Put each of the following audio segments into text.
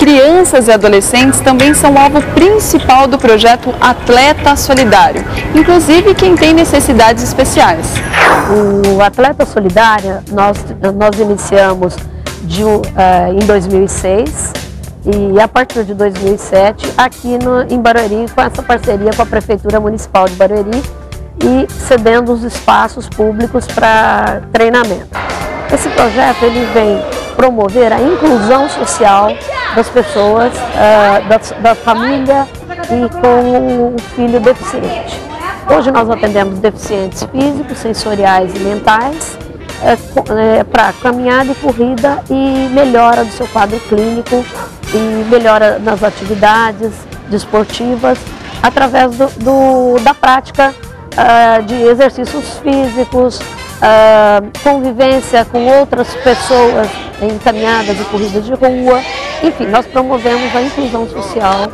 crianças e adolescentes também são alvo principal do projeto Atleta Solidário, inclusive quem tem necessidades especiais. O Atleta Solidário nós iniciamos em 2006 e a partir de 2007 aqui em Barueri, com essa parceria com a Prefeitura Municipal de Barueri e cedendo os espaços públicos para treinamento. Esse projeto ele vem promover a inclusão social das pessoas, da família e com o filho deficiente. Hoje nós atendemos deficientes físicos, sensoriais e mentais para caminhada e corrida e melhora do seu quadro clínico e melhora nas atividades desportivas através da prática de exercícios físicos, convivência com outras pessoas em caminhadas e corridas de rua. Enfim, nós promovemos a inclusão social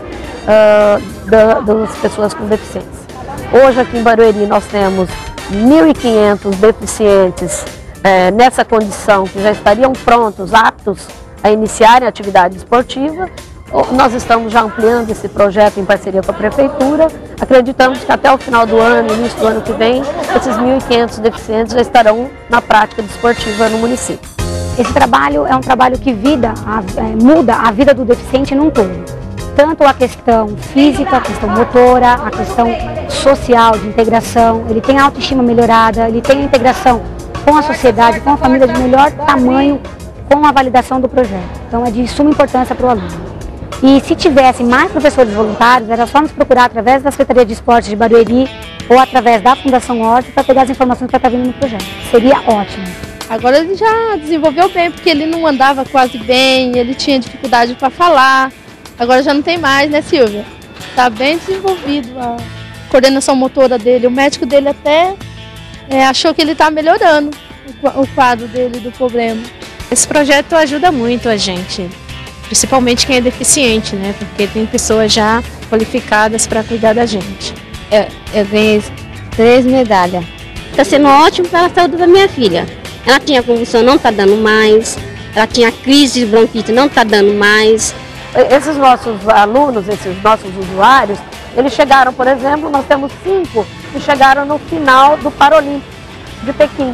das pessoas com deficiência. Hoje aqui em Barueri nós temos 1.500 deficientes nessa condição que já estariam prontos, aptos a iniciarem a atividade esportiva. Nós estamos já ampliando esse projeto em parceria com a Prefeitura. Acreditamos que até o final do ano, início do ano que vem, esses 1.500 deficientes já estarão na prática desportiva no município. Esse trabalho é um trabalho que muda a vida do deficiente num todo. Tanto a questão física, a questão motora, a questão social, de integração. Ele tem a autoestima melhorada, ele tem a integração com a sociedade, com a família de melhor tamanho, com a validação do projeto. Então é de suma importância para o aluno. E se tivesse mais professores voluntários, era só nos procurar através da Secretaria de Esportes de Barueri ou através da Fundação Horta para pegar as informações para estar vindo no projeto. Seria ótimo. Agora ele já desenvolveu bem, porque ele não andava quase bem, ele tinha dificuldade para falar. Agora já não tem mais, né, Silvia? Está bem desenvolvido a coordenação motora dele. O médico dele até achou que ele está melhorando o quadro dele do problema. Esse projeto ajuda muito a gente, principalmente quem é deficiente, né? Porque tem pessoas já qualificadas para cuidar da gente. Eu ganhei 3 medalhas. Está sendo ótimo para a saúde da minha filha. Ela tinha convulsão, não está dando mais. Ela tinha crise de bronquite, não está dando mais. Esses nossos alunos, esses nossos usuários, eles chegaram, por exemplo, nós temos 5 que chegaram no final do Paralímpico de Pequim.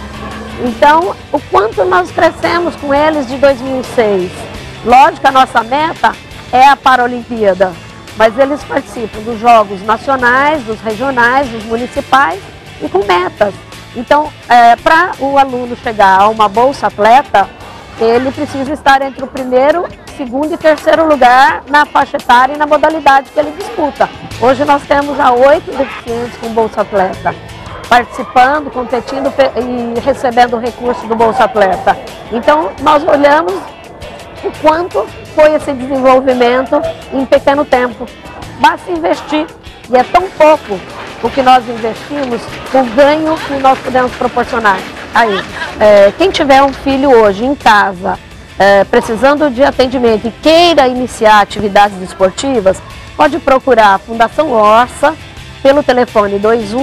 Então, o quanto nós crescemos com eles de 2006. Lógico, a nossa meta é a Paralimpíada, mas eles participam dos jogos nacionais, dos regionais, dos municipais e com metas. Então, para o aluno chegar a uma bolsa atleta, ele precisa estar entre o primeiro, segundo e terceiro lugar na faixa etária e na modalidade que ele disputa. Hoje nós temos já 8 deficientes com bolsa atleta, participando, competindo e recebendo o recurso do Bolsa Atleta. Então, nós olhamos o quanto foi esse desenvolvimento em pequeno tempo. Basta investir, e é tão pouco o que nós investimos, o ganho que nós podemos proporcionar a eles. Quem tiver um filho hoje em casa, precisando de atendimento e queira iniciar atividades esportivas, pode procurar a Fundação Orça pelo telefone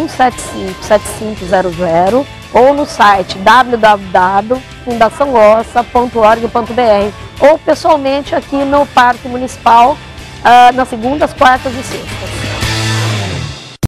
2175-7500 ou no site www.fundaçãoorça.org.br ou pessoalmente aqui no Parque Municipal nas segundas, quartas e sextas.